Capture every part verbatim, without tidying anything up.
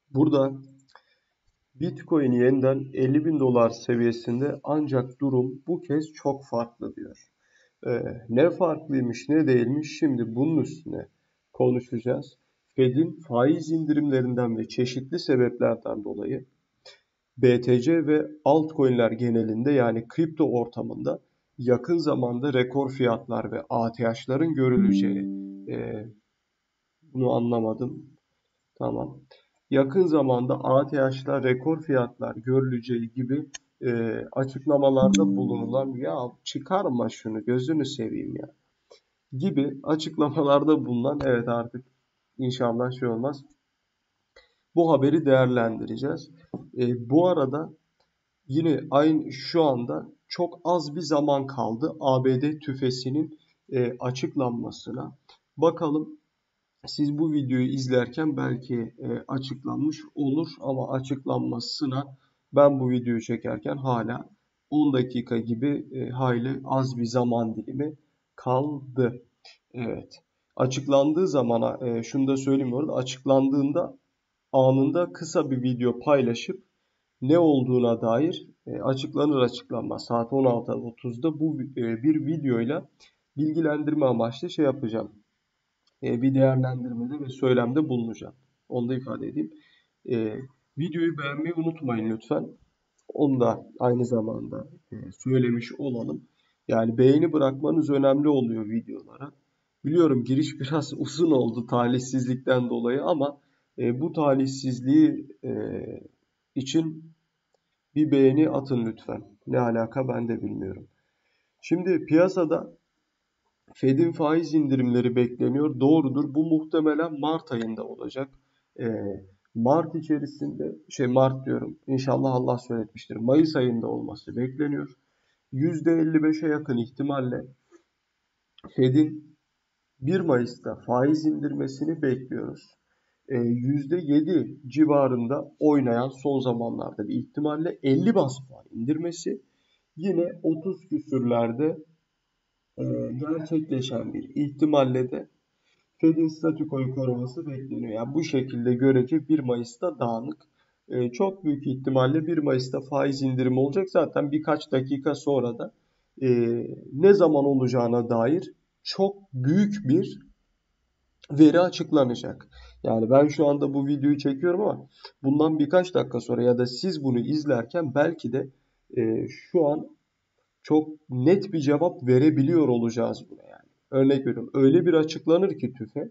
Burada Bitcoin yeniden elli bin dolar seviyesinde ancak durum bu kez çok farklı diyor. Ee, ne farklıymış ne değilmiş şimdi bunun üstüne konuşacağız. Fed'in faiz indirimlerinden ve çeşitli sebeplerden dolayı B T C ve altcoin'ler genelinde yani kripto ortamında yakın zamanda rekor fiyatlar ve A T H'ların görüleceği. Ee, bunu anlamadım. Tamam. Yakın zamanda A T H'lar rekor fiyatlar görüleceği gibi e, açıklamalarda bulunulan ya çıkarma şunu gözünü seveyim ya gibi açıklamalarda bulunan evet artık inşallah şey olmaz. Bu haberi değerlendireceğiz. E, bu arada yine aynı şu anda çok az bir zaman kaldı A B D tüfesinin e, açıklanmasına. Bakalım siz bu videoyu izlerken belki e, açıklanmış olur ama açıklanmasına ben bu videoyu çekerken hala on dakika gibi e, hayli az bir zaman dilimi kaldı. Evet. Açıklandığı zamana e, şunu da söyleyeyim orada açıklandığında anında kısa bir video paylaşıp ne olduğuna dair e, açıklanır açıklanmaz saat on altı otuzda bu e, bir videoyla bilgilendirme amaçlı şey yapacağım. E, bir değerlendirmede ve söylemde bulunacağım. Onu da ifade edeyim. E, videoyu beğenmeyi unutmayın lütfen. Onu da aynı zamanda e, söylemiş olalım. Yani beğeni bırakmanız önemli oluyor videolara. Biliyorum giriş biraz uzun oldu talihsizlikten dolayı ama e, bu talihsizliği e, için bir beğeni atın lütfen. Ne alaka ben de bilmiyorum. Şimdi piyasada Fed'in faiz indirimleri bekleniyor. Doğrudur. Bu muhtemelen Mart ayında olacak. Ee, Mart içerisinde, şey Mart diyorum. İnşallah Allah söyletmiştir. Mayıs ayında olması bekleniyor. yüzde elli beşe yakın ihtimalle Fed'in bir Mayıs'ta faiz indirmesini bekliyoruz. Ee, yüzde yedi civarında oynayan son zamanlarda bir ihtimalle elli bas puan indirmesi yine otuz küsürlerde e, gerçekleşen bir ihtimalle de Fed'in statükoyu koruması bekleniyor. Yani bu şekilde görece bir Mayıs'ta dağınık. E, çok büyük ihtimalle bir Mayıs'ta faiz indirimi olacak. Zaten birkaç dakika sonra da e, ne zaman olacağına dair çok büyük bir veri açıklanacak. Yani ben şu anda bu videoyu çekiyorum ama bundan birkaç dakika sonra ya da siz bunu izlerken belki de e, şu an çok net bir cevap verebiliyor olacağız buna yani. Örnek veriyorum. Öyle bir açıklanır ki tüfe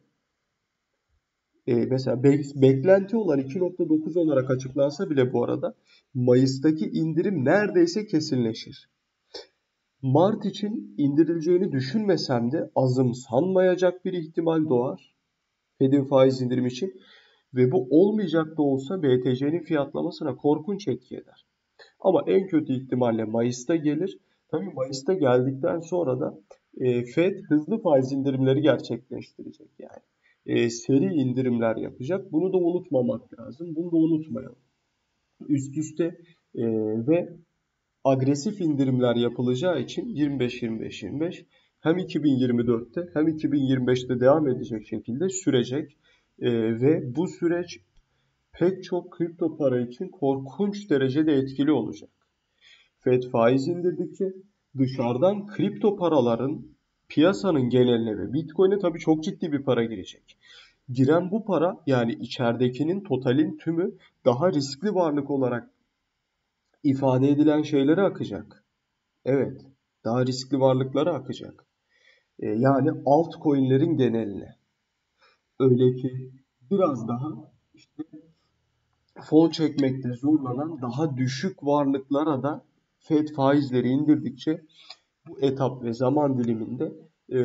e, mesela be- beklenti olan iki nokta dokuz olarak açıklansa bile bu arada Mayıs'taki indirim neredeyse kesinleşir. Mart için indirileceğini düşünmesem de azımsanmayacak bir ihtimal doğar. Fed'in faiz indirimi için ve bu olmayacak da olsa B T C'nin fiyatlamasına korkunç etki eder. Ama en kötü ihtimalle Mayıs'ta gelir. Tabii Mayıs'ta geldikten sonra da e, Fed hızlı faiz indirimleri gerçekleştirecek yani. E, seri indirimler yapacak. Bunu da unutmamak lazım. Bunu da unutmayalım. Üst üste e, ve agresif indirimler yapılacağı için yirmi beş yirmi beş yirmi beş hem iki bin yirmi dörtte hem iki bin yirmi beşte devam edecek şekilde sürecek. E, ve bu süreç pek çok kripto para için korkunç derecede etkili olacak. Fed faiz indirdikçe dışarıdan kripto paraların piyasanın geneline ve Bitcoin'e tabii çok ciddi bir para girecek. Giren bu para yani içeridekinin totalin tümü daha riskli varlık olarak ifade edilen şeylere akacak. Evet, daha riskli varlıklara akacak. E, yani altcoin'lerin geneline. Öyle ki biraz daha işte fon çekmekte zorlanan daha düşük varlıklara da Fed faizleri indirdikçe bu etap ve zaman diliminde e,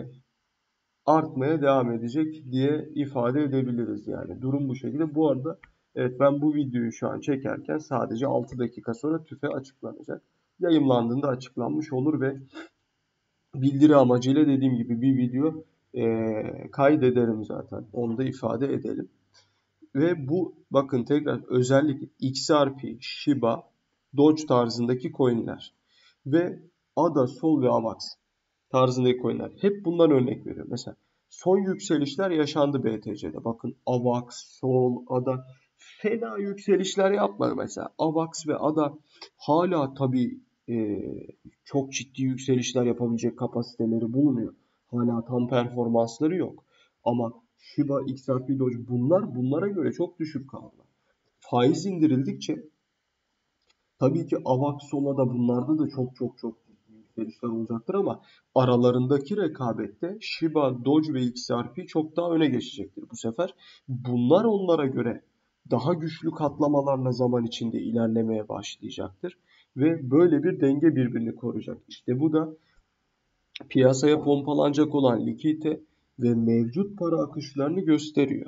artmaya devam edecek diye ifade edebiliriz yani. Durum bu şekilde. Bu arada evet ben bu videoyu şu an çekerken sadece altı dakika sonra tüfe açıklanacak. Yayımlandığında açıklanmış olur ve bildiri amacıyla dediğim gibi bir video e, kaydederim zaten. Onu da ifade edelim. Ve bu bakın tekrar özellikle X R P, Shiba, Doge tarzındaki coinler ve A D A, Sol ve AVAX tarzındaki coinler. Hep bundan örnek veriyorum. Mesela son yükselişler yaşandı B T C'de. Bakın AVAX, Sol, A D A fena yükselişler yapmadı mesela. AVAX ve A D A hala tabii e, çok ciddi yükselişler yapabilecek kapasiteleri bulunuyor. Hala tam performansları yok. Ama Shiba, X R P, Doge bunlar bunlara göre çok düşük kaldılar. Faiz indirildikçe tabii ki AVAX, Sola'da bunlarda da çok çok çok ciddi yükselişler olacaktır ama aralarındaki rekabette Shiba, Doge ve X R P çok daha öne geçecektir bu sefer. Bunlar onlara göre daha güçlü katlamalarla zaman içinde ilerlemeye başlayacaktır. Ve böyle bir denge birbirini koruyacak. İşte bu da piyasaya pompalanacak olan likidite ve mevcut para akışlarını gösteriyor.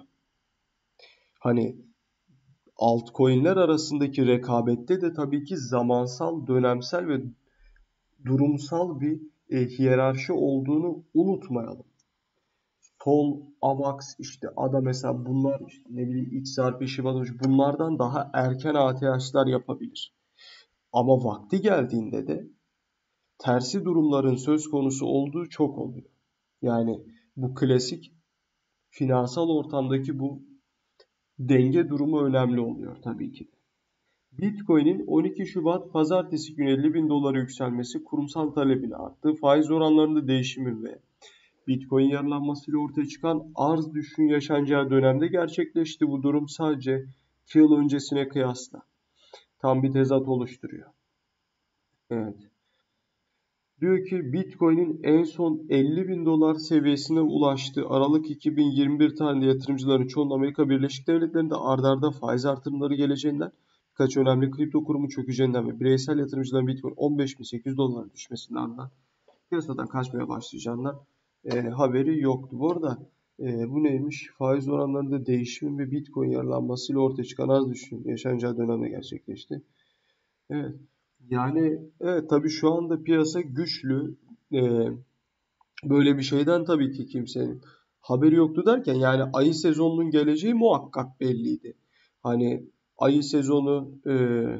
Hani altcoin'ler arasındaki rekabette de tabii ki zamansal, dönemsel ve durumsal bir e, hiyerarşi olduğunu unutmayalım. Sol, AVAX, işte A D A mesela bunlar işte ne bileyim X R P, Shiba Inu bunlardan daha erken A T H'lar yapabilir. Ama vakti geldiğinde de tersi durumların söz konusu olduğu çok oluyor. Yani bu klasik finansal ortamdaki bu denge durumu önemli oluyor tabii ki. Bitcoin'in on iki Şubat Pazartesi günü elli bin dolara yükselmesi kurumsal talebini arttı. Faiz oranlarında değişimi ve Bitcoin yarılanmasıyla ortaya çıkan arz düşüşün yaşanacağı dönemde gerçekleşti. Bu durum sadece iki yıl öncesine kıyasla tam bir tezat oluşturuyor. Evet. Diyor ki Bitcoin'in en son elli bin dolar seviyesine ulaştığı Aralık iki bin yirmi bir tarihinde yatırımcıların çoğunun Amerika Birleşik Devletleri'nde ard arda faiz artırımları geleceğinden, birkaç önemli kripto kurumu çökeceğinden ve bireysel yatırımcıların Bitcoin on beş bin sekiz yüz dolara düşmesinden piyasadan kaçmaya başlayacağından e, haberi yoktu. Bu arada e, bu neymiş? Faiz oranlarında değişim ve Bitcoin yarılanmasıyla ortaya çıkan arz düşüşünün yaşanacağı dönemde gerçekleşti. Evet. Yani evet tabii şu anda piyasa güçlü. Ee, böyle bir şeyden tabii ki kimsenin haberi yoktu derken yani ayı sezonunun geleceği muhakkak belliydi. Hani ayı sezonu e,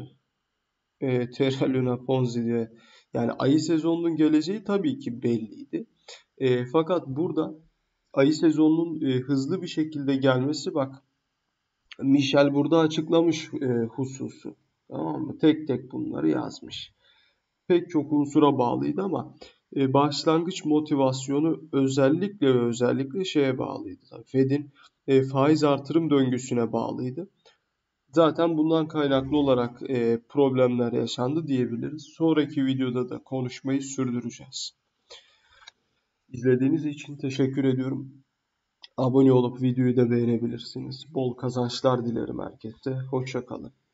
e, Terra Luna Ponzi diye yani ayı sezonunun geleceği tabii ki belliydi. E, fakat burada ayı sezonunun e, hızlı bir şekilde gelmesi bak Michel burada açıklamış e, hususu. Tamam mı? Tek tek bunları yazmış. Pek çok unsura bağlıydı ama e, başlangıç motivasyonu özellikle ve özellikle şeye bağlıydı. Fed'in e, faiz artırım döngüsüne bağlıydı. Zaten bundan kaynaklı olarak e, problemler yaşandı diyebiliriz. Sonraki videoda da konuşmayı sürdüreceğiz. İzlediğiniz için teşekkür ediyorum. Abone olup videoyu da beğenebilirsiniz. Bol kazançlar dilerim herkese. Hoşça kalın.